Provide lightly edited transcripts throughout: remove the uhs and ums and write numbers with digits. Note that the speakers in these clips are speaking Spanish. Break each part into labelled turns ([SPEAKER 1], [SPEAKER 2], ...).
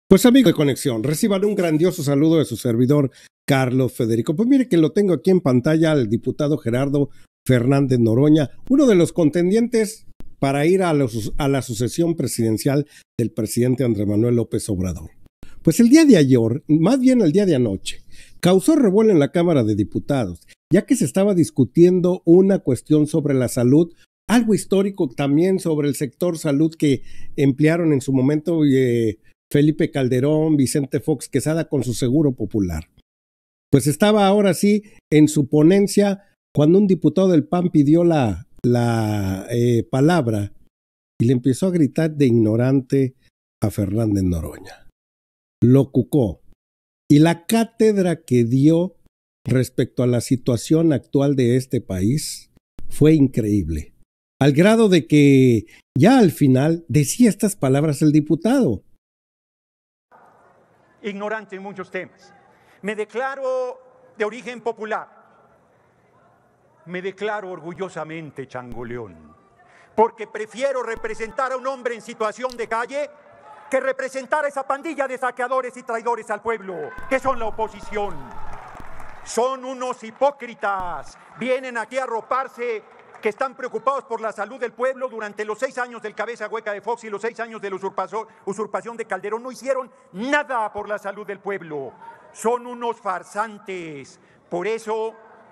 [SPEAKER 1] Pues amigo de Conexión, reciban un grandioso saludo de su servidor Carlos Federico. Pues mire que lo tengo aquí en pantalla al diputado Gerardo Fernández Noroña, uno de los contendientes para ir a la sucesión presidencial del presidente Andrés Manuel López Obrador. Pues el día de ayer, más bien el día de anoche, causó revuelo en la Cámara de Diputados, ya que se estaba discutiendo una cuestión sobre la salud, algo histórico también sobre el sector salud que emplearon en su momento Felipe Calderón, Vicente Fox Quesada con su Seguro Popular. Pues estaba ahora sí en su ponencia cuando un diputado del PAN pidió la palabra y le empezó a gritar de ignorante a Fernández Noroña. Lo cucó. Y la cátedra que dio respecto a la situación actual de este país fue increíble. Al grado de que ya al final decía estas palabras el diputado.
[SPEAKER 2] Ignorante en muchos temas. Me declaro de origen popular. Me declaro orgullosamente changoleón, porque prefiero representar a un hombre en situación de calle que representar a esa pandilla de saqueadores y traidores al pueblo, que son la oposición. Son unos hipócritas. Vienen aquí a arroparse que están preocupados por la salud del pueblo. Durante los 6 años del cabeza hueca de Fox y los 6 años de la usurpación de Calderón no hicieron nada por la salud del pueblo. Son unos farsantes. Por eso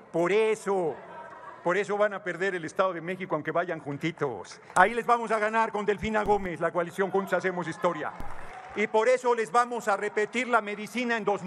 [SPEAKER 2] van a perder el Estado de México aunque vayan juntitos. Ahí les vamos a ganar con Delfina Gómez, la coalición Juntos Hacemos Historia. Y por eso les vamos a repetir la medicina en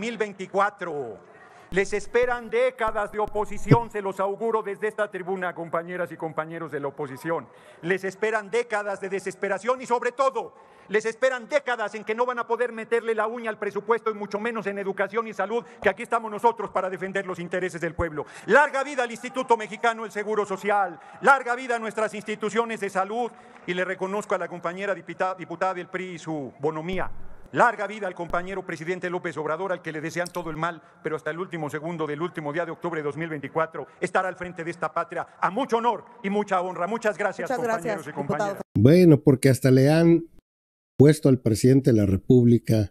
[SPEAKER 2] 2024. Les esperan décadas de oposición, se los auguro desde esta tribuna, compañeras y compañeros de la oposición. Les esperan décadas de desesperación y sobre todo, les esperan décadas en que no van a poder meterle la uña al presupuesto y mucho menos en educación y salud, que aquí estamos nosotros para defender los intereses del pueblo. Larga vida al Instituto Mexicano del Seguro Social, larga vida a nuestras instituciones de salud y le reconozco a la compañera diputada del PRI su bonomía. Larga vida al compañero presidente López Obrador, al que le desean todo el mal, pero hasta el último segundo del último día de octubre de 2024 estará al frente de esta patria a mucho honor y mucha honra. Muchas gracias, compañeros y compañeras.
[SPEAKER 1] Bueno, porque hasta le han puesto al presidente de la República,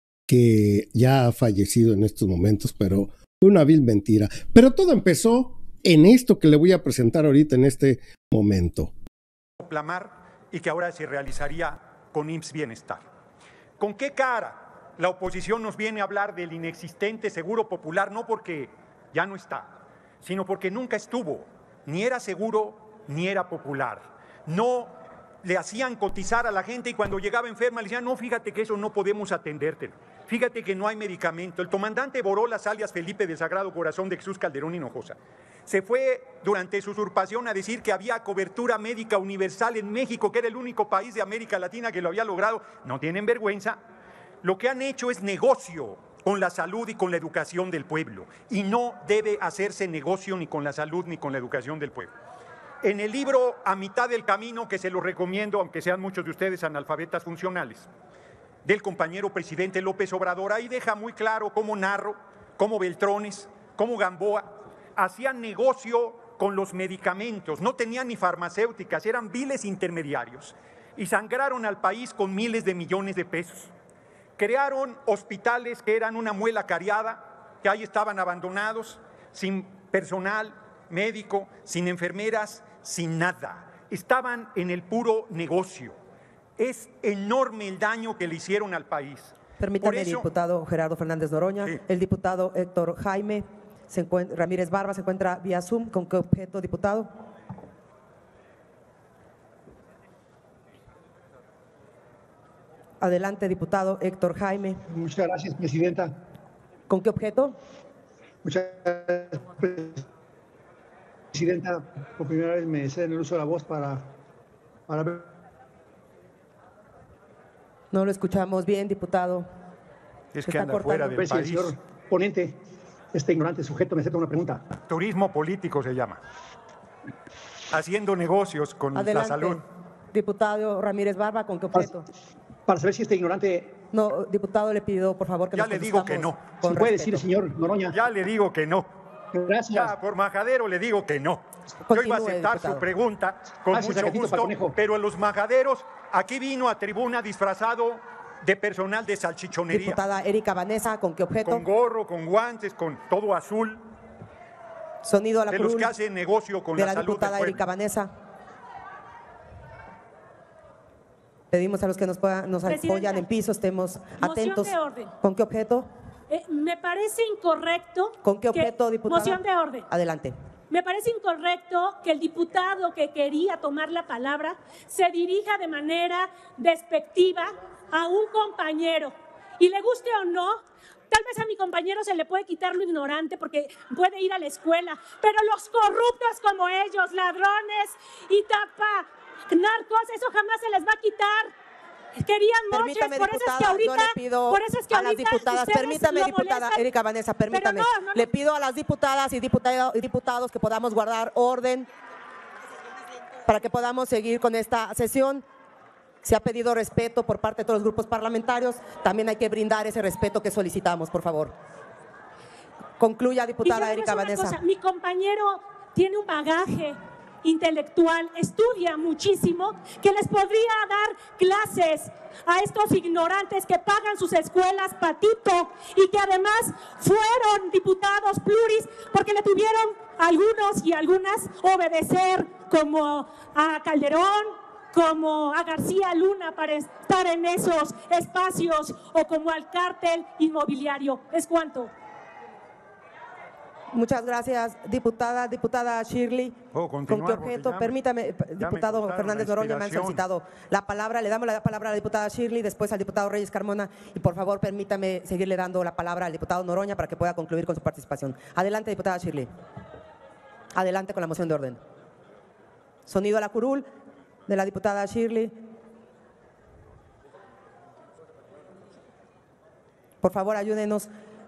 [SPEAKER 1] que ya ha fallecido en estos momentos, pero una vil mentira. Pero todo empezó en esto que le voy a presentar ahorita en este momento.
[SPEAKER 2] Proclamar y que ahora se realizaría con IMSS Bienestar. ¿Con qué cara la oposición nos viene a hablar del inexistente Seguro Popular? No porque ya no está, sino porque nunca estuvo, ni era seguro ni era popular. No le hacían cotizar a la gente y cuando llegaba enferma le decían, no, fíjate que eso no podemos atenderte, fíjate que no hay medicamento. El comandante Borolas, alias Felipe del Sagrado Corazón de Jesús Calderón Hinojosa, se fue durante su usurpación a decir que había cobertura médica universal en México, que era el único país de América Latina que lo había logrado. No tienen vergüenza. Lo que han hecho es negocio con la salud y con la educación del pueblo. Y no debe hacerse negocio ni con la salud ni con la educación del pueblo. En el libro A Mitad del Camino, que se lo recomiendo, aunque sean muchos de ustedes analfabetas funcionales, del compañero presidente López Obrador, ahí deja muy claro cómo Narro, cómo Beltrones, cómo Gamboa hacían negocio con los medicamentos, no tenían ni farmacéuticas, eran viles intermediarios y sangraron al país con miles de millones de pesos. Crearon hospitales que eran una muela cariada, que ahí estaban abandonados, sin personal médico, sin enfermeras, sin nada. Estaban en el puro negocio. Es enorme el daño que le hicieron al país.
[SPEAKER 3] Permítame, diputado Gerardo Fernández Noroña. Sí. El diputado Héctor Jaime Ramírez Barba se encuentra vía Zoom. ¿Con qué objeto, diputado? Adelante, diputado Héctor Jaime.
[SPEAKER 4] Muchas gracias, presidenta.
[SPEAKER 3] ¿Con qué objeto?
[SPEAKER 4] Muchas gracias, presidenta. Por primera vez me ceden el uso de la voz para ver.
[SPEAKER 3] No lo escuchamos bien, diputado.
[SPEAKER 2] Es que anda fuera del país.
[SPEAKER 4] Señor ponente, este ignorante sujeto me acepta una pregunta.
[SPEAKER 2] Turismo político se llama. Haciendo negocios con
[SPEAKER 3] Adelante,
[SPEAKER 2] la salud.
[SPEAKER 3] Diputado Ramírez Barba, ¿con qué objeto?
[SPEAKER 4] Para saber si este ignorante...
[SPEAKER 3] No, diputado, le pido, por favor, que
[SPEAKER 2] ya le digo que no.
[SPEAKER 4] ¿Se puede decir, señor Noroña?
[SPEAKER 2] Ya le digo que no.
[SPEAKER 4] Gracias.
[SPEAKER 2] Ya, por majadero le digo que no.
[SPEAKER 3] Continúe,
[SPEAKER 2] yo iba a aceptar
[SPEAKER 3] diputado.
[SPEAKER 2] Su pregunta con mucho gusto, pero a los majaderos, aquí vino a tribuna disfrazado de personal de salchichonería.
[SPEAKER 3] Diputada Erika Vanessa, ¿con qué objeto?
[SPEAKER 2] Con gorro, con guantes, con todo azul.
[SPEAKER 3] Sonido a la
[SPEAKER 2] De los
[SPEAKER 3] curul
[SPEAKER 2] que hacen negocio con
[SPEAKER 3] de
[SPEAKER 2] la
[SPEAKER 3] la
[SPEAKER 2] salud del
[SPEAKER 3] diputada
[SPEAKER 2] pueblo.
[SPEAKER 3] Erika Vanessa. Pedimos a los que nos apoyan en piso, estemos atentos.
[SPEAKER 5] De orden.
[SPEAKER 3] ¿Con qué objeto?
[SPEAKER 5] Me parece incorrecto.
[SPEAKER 3] ¿Con qué objeto, diputada?
[SPEAKER 5] Moción de orden.
[SPEAKER 3] Adelante.
[SPEAKER 5] Me parece incorrecto que el diputado que quería tomar la palabra se dirija de manera despectiva a un compañero. Y le guste o no, tal vez a mi compañero se le puede quitar lo ignorante porque puede ir a la escuela, pero los corruptos como ellos, ladrones y narcos, eso jamás se les va a quitar. Querían moches,
[SPEAKER 3] Permítame,
[SPEAKER 5] por eso es que
[SPEAKER 3] diputada,
[SPEAKER 5] ahorita,
[SPEAKER 3] yo le pido
[SPEAKER 5] por eso es que
[SPEAKER 3] a las
[SPEAKER 5] ahorita
[SPEAKER 3] diputadas,
[SPEAKER 5] ustedes
[SPEAKER 3] permítame,
[SPEAKER 5] lo
[SPEAKER 3] diputada
[SPEAKER 5] molestan.
[SPEAKER 3] Erika Vanessa, permítame.
[SPEAKER 5] Pero no.
[SPEAKER 3] Le pido a las diputadas y diputados que podamos guardar orden para que podamos seguir con esta sesión. Se ha pedido respeto por parte de todos los grupos parlamentarios, también hay que brindar ese respeto que solicitamos, por favor. Concluya, diputada Erika Vanessa.
[SPEAKER 5] Mi compañero tiene un bagaje intelectual, estudia muchísimo, que les podría dar clases a estos ignorantes que pagan sus escuelas patito y que además fueron diputados pluris porque le tuvieron algunos y algunas obedecer, como a Calderón, como a García Luna para estar en esos espacios, o como al cártel inmobiliario. ¿Es cuánto?
[SPEAKER 3] Muchas gracias, diputada. Diputada Shirley, ¿con qué objeto? Permítame, diputado Fernández Noroña, me han solicitado la palabra. Le damos la palabra a la diputada Shirley, después al diputado Reyes Carmona, y por favor permítame seguirle dando la palabra al diputado Noroña para que pueda concluir con su participación. Adelante, diputada Shirley. Adelante con la moción de orden. Sonido a la curul de la diputada Shirley. Por favor, ayúdenos.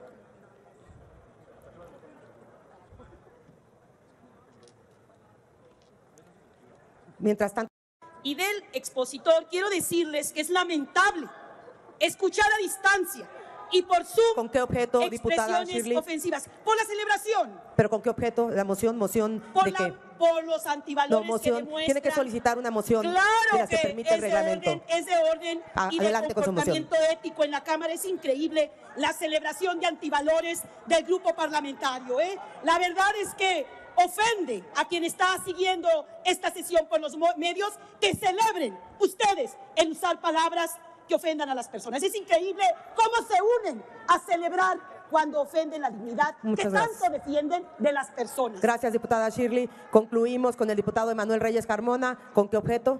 [SPEAKER 3] Mientras tanto.
[SPEAKER 6] Y del expositor, quiero decirles que es lamentable escuchar a distancia y por su
[SPEAKER 3] ¿Con qué objeto, diputada
[SPEAKER 6] expresiones
[SPEAKER 3] Shirley?
[SPEAKER 6] ofensivas. Por la celebración.
[SPEAKER 3] ¿Pero con qué objeto? ¿La moción de qué?
[SPEAKER 6] Por los antivalores
[SPEAKER 3] No, moción.
[SPEAKER 6] que demuestran.
[SPEAKER 3] Tiene que solicitar una moción de las que permite el reglamento.
[SPEAKER 6] Es de orden y de
[SPEAKER 3] Adelante con su moción.
[SPEAKER 6] comportamiento ético en la Cámara. Es increíble la celebración de antivalores del grupo parlamentario. La verdad es que ofende a quien está siguiendo esta sesión por los medios que celebren ustedes en usar palabras que ofendan a las personas. Es increíble cómo se unen a celebrar cuando ofenden la dignidad que tanto defienden de las personas.
[SPEAKER 3] Gracias, diputada Shirley. Concluimos con el diputado Emanuel Reyes Carmona. ¿Con qué objeto?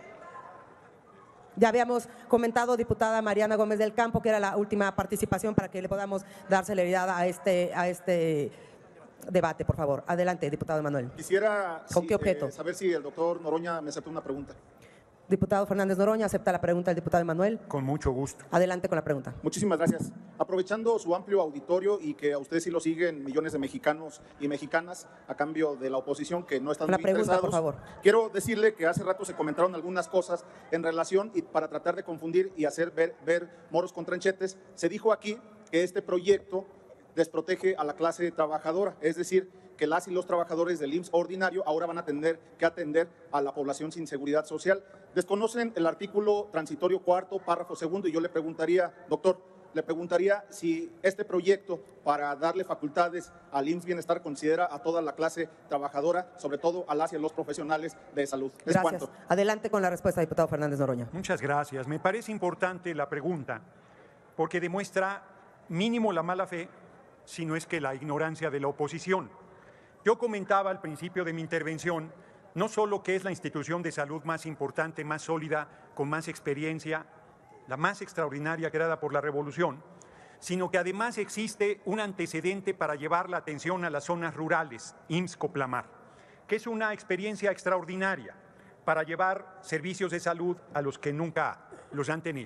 [SPEAKER 3] Ya habíamos comentado, diputada Mariana Gómez del Campo, que era la última participación para que le podamos dar celeridad a este debate, por favor. Adelante, diputado Emanuel.
[SPEAKER 7] Quisiera
[SPEAKER 3] ¿Con qué objeto?
[SPEAKER 7] Saber si el doctor Noroña me acepta una pregunta.
[SPEAKER 3] Diputado Fernández Noroña, ¿acepta la pregunta del diputado Emanuel?
[SPEAKER 2] Con mucho gusto.
[SPEAKER 3] Adelante con la pregunta.
[SPEAKER 7] Muchísimas gracias. Aprovechando su amplio auditorio y que a ustedes sí lo siguen millones de mexicanos y mexicanas a cambio de la oposición que no están
[SPEAKER 3] La
[SPEAKER 7] muy
[SPEAKER 3] pregunta,
[SPEAKER 7] interesados,
[SPEAKER 3] por favor.
[SPEAKER 7] quiero decirle que hace rato se comentaron algunas cosas en relación y para tratar de confundir y hacer ver moros con tranchetes. Se dijo aquí que este proyecto desprotege a la clase trabajadora, es decir, que las y los trabajadores del IMSS ordinario ahora van a tener que atender a la población sin seguridad social. Desconocen el artículo transitorio cuarto, párrafo segundo, y yo le preguntaría, doctor, si este proyecto para darle facultades al IMSS Bienestar considera a toda la clase trabajadora, sobre todo a las y a los profesionales de salud. ¿Es
[SPEAKER 3] Gracias.
[SPEAKER 7] cuánto?
[SPEAKER 3] Adelante con la respuesta, diputado Fernández Noroña.
[SPEAKER 2] Muchas gracias. Me parece importante la pregunta porque demuestra mínimo la mala fe, si no es que la ignorancia de la oposición. Yo comentaba al principio de mi intervención no solo que es la institución de salud más importante, más sólida, con más experiencia, la más extraordinaria creada por la Revolución, sino que además existe un antecedente para llevar la atención a las zonas rurales, IMSS Coplamar, que es una experiencia extraordinaria para llevar servicios de salud a los que nunca los han tenido.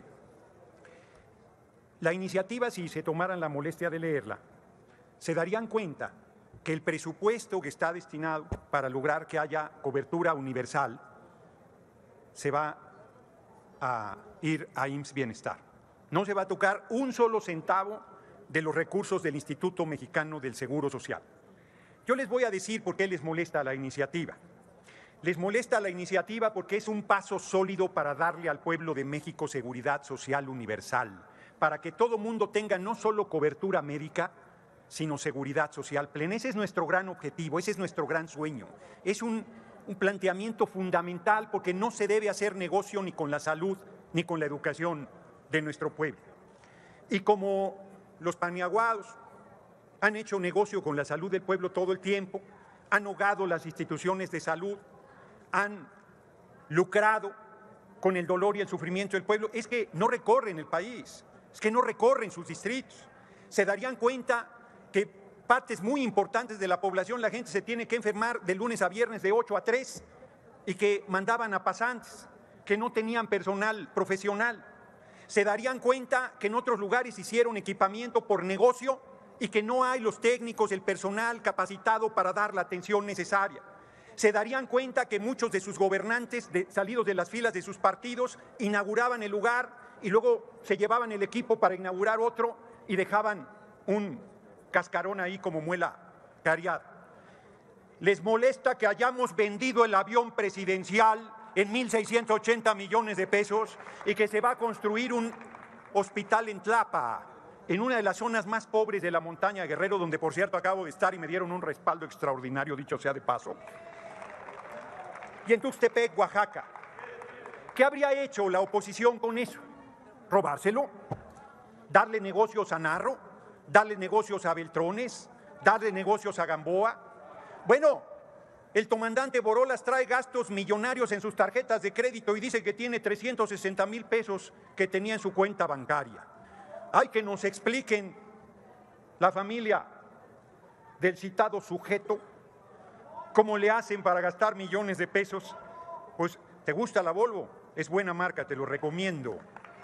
[SPEAKER 2] La iniciativa, si se tomaran la molestia de leerla, se darían cuenta que el presupuesto que está destinado para lograr que haya cobertura universal se va a ir a IMSS Bienestar. No se va a tocar un solo centavo de los recursos del Instituto Mexicano del Seguro Social. Yo les voy a decir por qué les molesta la iniciativa. les molesta la iniciativa porque es un paso sólido para darle al pueblo de México seguridad social universal, para que todo mundo tenga no solo cobertura médica, sino seguridad social plena. Ese es nuestro gran objetivo, ese es nuestro gran sueño. Es un planteamiento fundamental porque no se debe hacer negocio ni con la salud ni con la educación de nuestro pueblo. Y como los paniaguados han hecho negocio con la salud del pueblo todo el tiempo, han ahogado las instituciones de salud, han lucrado con el dolor y el sufrimiento del pueblo, es que no recorren el país, es que no recorren sus distritos. Se darían cuenta que partes muy importantes de la población, la gente se tiene que enfermar de lunes a viernes de 8 a 3 y que mandaban a pasantes, que no tenían personal profesional. Se darían cuenta que en otros lugares hicieron equipamiento por negocio y que no hay los técnicos, el personal capacitado para dar la atención necesaria. Se darían cuenta que muchos de sus gobernantes, salidos de las filas de sus partidos, inauguraban el lugar y luego se llevaban el equipo para inaugurar otro y dejaban un cascarón ahí como muela cariada. Les molesta que hayamos vendido el avión presidencial en 1.680 millones de pesos y que se va a construir un hospital en Tlapa, en una de las zonas más pobres de la montaña de Guerrero, donde por cierto acabo de estar y me dieron un respaldo extraordinario, dicho sea de paso. Y en Tuxtepec, Oaxaca. ¿Qué habría hecho la oposición con eso? ¿Robárselo? ¿Darle negocios a Narro? ¿Darle negocios a Beltrones? ¿Darle negocios a Gamboa? Bueno, el comandante Borolas trae gastos millonarios en sus tarjetas de crédito y dice que tiene 360,000 pesos que tenía en su cuenta bancaria. Hay que nos expliquen la familia del citado sujeto cómo le hacen para gastar millones de pesos. Pues, ¿te gusta la Volvo? Es buena marca, te lo recomiendo.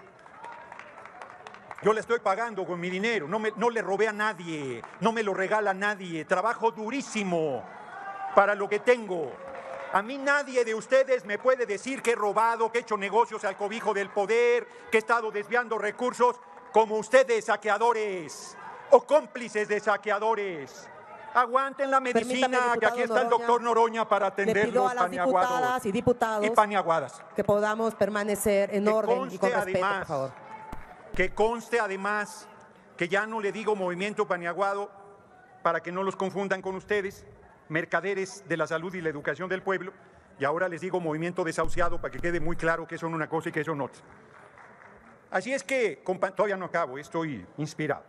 [SPEAKER 2] Yo le estoy pagando con mi dinero, no le robé a nadie, no me lo regala nadie, trabajo durísimo para lo que tengo. A mí nadie de ustedes me puede decir que he robado, que he hecho negocios al cobijo del poder, que he estado desviando recursos, como ustedes, saqueadores o cómplices de saqueadores. Aguanten la medicina, que aquí está el doctor Noroña para atender los paniaguados
[SPEAKER 3] y diputados
[SPEAKER 2] y paniaguadas.
[SPEAKER 3] Que podamos permanecer en orden y con respeto, por favor.
[SPEAKER 2] Que conste además que ya no le digo movimiento paniaguado para que no los confundan con ustedes, mercaderes de la salud y la educación del pueblo, y ahora les digo movimiento desahuciado para que quede muy claro que son una cosa y que son otra. Así es que, todavía no acabo, estoy inspirado.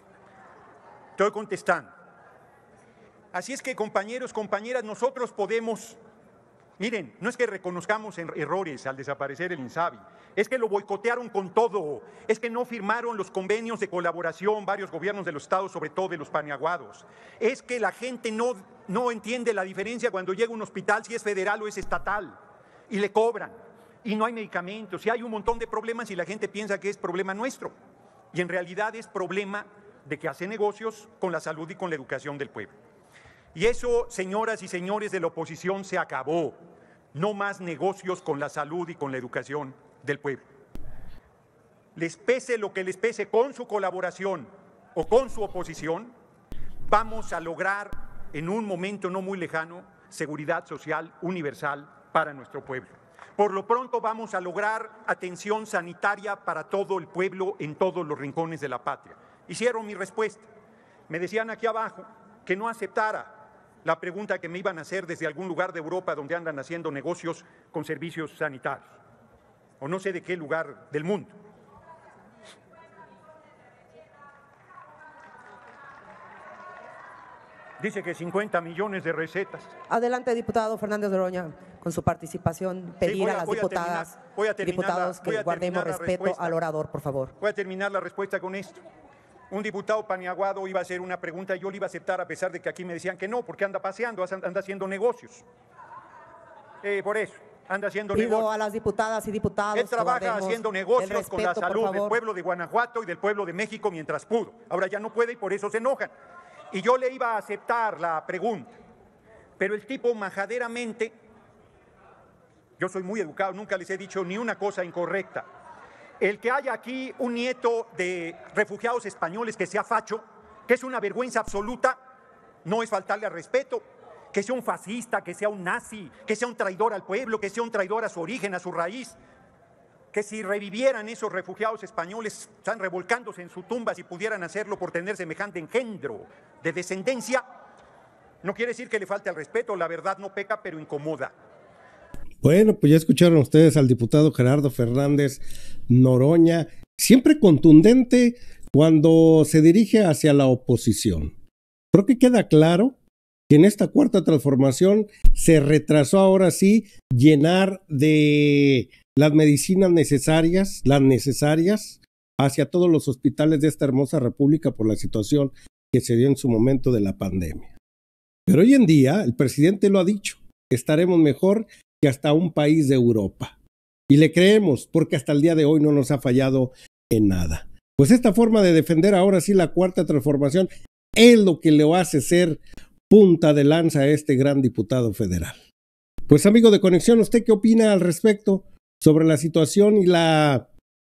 [SPEAKER 2] Estoy contestando. Así es que, compañeros, compañeras, nosotros podemos, miren, no es que reconozcamos errores al desaparecer el INSABI, es que lo boicotearon con todo, es que no firmaron los convenios de colaboración varios gobiernos de los estados, sobre todo de los paniaguados, es que la gente no entiende la diferencia cuando llega a un hospital si es federal o es estatal y le cobran y no hay medicamentos y hay un montón de problemas y la gente piensa que es problema nuestro y en realidad es problema de que hace negocios con la salud y con la educación del pueblo. Y eso, señoras y señores de la oposición, se acabó. No más negocios con la salud y con la educación del pueblo. Les pese lo que les pese, con su colaboración o con su oposición, vamos a lograr en un momento no muy lejano seguridad social universal para nuestro pueblo. Por lo pronto vamos a lograr atención sanitaria para todo el pueblo en todos los rincones de la patria. Hicieron mi respuesta. Me decían aquí abajo que no aceptara la pregunta que me iban a hacer desde algún lugar de Europa donde andan haciendo negocios con servicios sanitarios, o no sé de qué lugar del mundo. Dice que 50 millones de recetas.
[SPEAKER 3] Adelante, diputado Fernández Noroña, con su participación, pedir a las diputadas, diputados que guardemos respeto al orador, por favor.
[SPEAKER 2] Voy a terminar la respuesta con esto. Un diputado paniaguado iba a hacer una pregunta y yo le iba a aceptar a pesar de que aquí me decían que no, porque anda paseando, anda haciendo negocios. Por eso, anda haciendo negocios.
[SPEAKER 3] Pido a las diputadas y diputados.
[SPEAKER 2] Él trabaja haciendo negocios con la salud del pueblo de Guanajuato y del pueblo de México mientras pudo. Ahora ya no puede y por eso se enojan. Y yo le iba a aceptar la pregunta, pero el tipo majaderamente, yo soy muy educado, nunca les he dicho ni una cosa incorrecta. El que haya aquí un nieto de refugiados españoles que sea facho, que es una vergüenza absoluta, no es faltarle al respeto. que sea un fascista, que sea un nazi, que sea un traidor al pueblo, que sea un traidor a su origen, a su raíz, que si revivieran esos refugiados españoles, están revolcándose en su tumba si pudieran hacerlo por tener semejante engendro de descendencia, no quiere decir que le falte al respeto, la verdad no peca, pero incomoda.
[SPEAKER 1] Bueno, pues ya escucharon ustedes al diputado Gerardo Fernández Noroña, siempre contundente cuando se dirige hacia la oposición. Creo que queda claro que en esta cuarta transformación se retrasó ahora sí llenar de las medicinas necesarias, las necesarias, hacia todos los hospitales de esta hermosa república por la situación que se dio en su momento de la pandemia. Pero hoy en día, el presidente lo ha dicho, estaremos mejor que hasta un país de Europa. Y le creemos, porque hasta el día de hoy no nos ha fallado en nada. Pues esta forma de defender ahora sí la cuarta transformación es lo que le hace ser punta de lanza a este gran diputado federal. Pues amigo de Conexión, ¿usted qué opina al respecto sobre la situación y la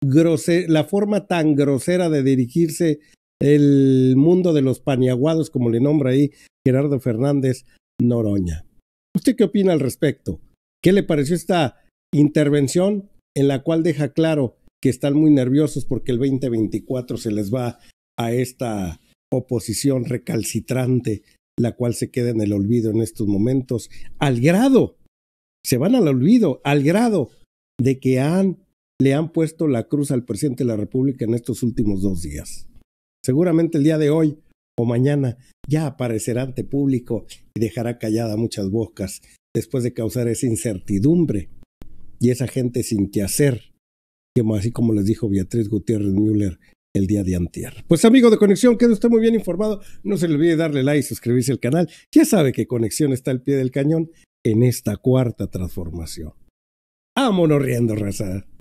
[SPEAKER 1] forma tan grosera de dirigirse el mundo de los paniaguados, como le nombra ahí Gerardo Fernández Noroña? ¿Usted qué opina al respecto? ¿Qué le pareció esta intervención en la cual deja claro que están muy nerviosos porque el 2024 se les va a esta oposición recalcitrante, la cual se queda en el olvido en estos momentos, al grado, se van al olvido, al grado de que le han puesto la cruz al presidente de la República en estos últimos 2 días? Seguramente el día de hoy o mañana ya aparecerá ante público y dejará callada muchas bocas después de causar esa incertidumbre y esa gente sin qué hacer, así como les dijo Beatriz Gutiérrez Müller el día de antier. Pues amigo de Conexión, quede usted muy bien informado, no se le olvide darle like y suscribirse al canal, ya sabe que Conexión está al pie del cañón en esta cuarta transformación. ¡Vámonos riendo, raza!